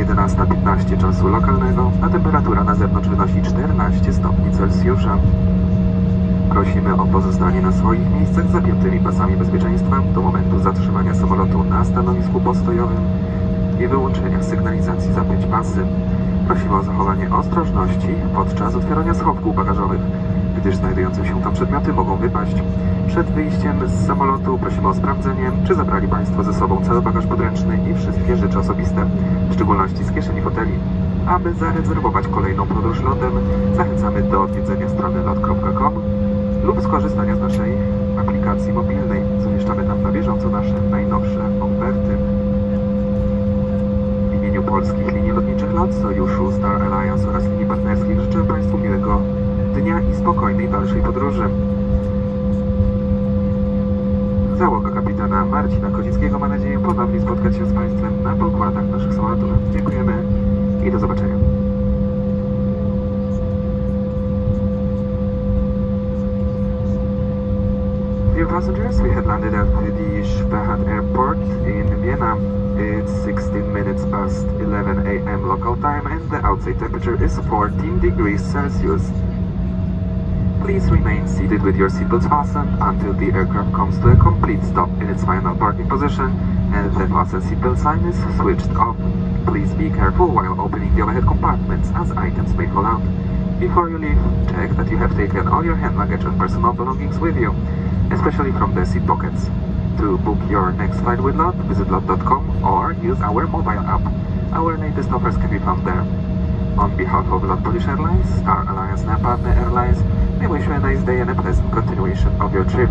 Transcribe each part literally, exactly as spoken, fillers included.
jedenasta piętnaście czasu lokalnego, a temperatura na zewnątrz wynosi czternaście stopni Celsjusza. Prosimy o pozostanie na swoich miejscach z zapiętymi pasami bezpieczeństwa do momentu zatrzymania samolotu na stanowisku postojowym i wyłączenia sygnalizacji zapiąć pasy. Prosimy o zachowanie ostrożności podczas otwierania schowków bagażowych, gdyż znajdujące się tam przedmioty mogą wypaść. Przed wyjściem z samolotu prosimy o sprawdzenie, czy zabrali Państwo ze sobą cały bagaż podręczny i wszystkie rzeczy osobiste, w szczególności z kieszeni foteli. Aby zarezerwować kolejną podróż lotem, zachęcamy do odwiedzenia strony lot kropka com lub skorzystania z naszej aplikacji mobilnej. Zamieszczamy tam na bieżąco nasze najnowsze oferty. W imieniu polskich linii lotniczych LOT, Sojuszu, Star Alliance oraz linii partnerskich życzę Państwu miłego dnia i spokojnej dalszej podróży. Załoga kapitana Marcina Kozickiego ma nadzieję ponownie spotkać się z Państwem na pokładach naszych samolotów. Dziękujemy i do zobaczenia. Dear passengers, we have landed at the Spachat Airport in Vienna. It's sixteen minutes past eleven a m local time and the outside temperature is fourteen degrees Celsius. Please remain seated with your seatbelts fastened until the aircraft comes to a complete stop in its final parking position and the fasten seatbelt sign is switched off. Please be careful while opening the overhead compartments as items may fall out. Before you leave, check that you have taken all your hand luggage and personal belongings with you, especially from the seat pockets. To book your next flight with LOT, visit lot dot com or use our mobile app. Our latest offers can be found there. On behalf of LOT Polish Airlines, Star Alliance and partner airlines, we wish you a nice day and a pleasant continuation of your trip.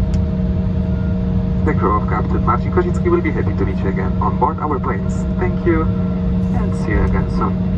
The crew of Captain Marcin Kozicki will be happy to meet you again on board our planes. Thank you and see you again soon.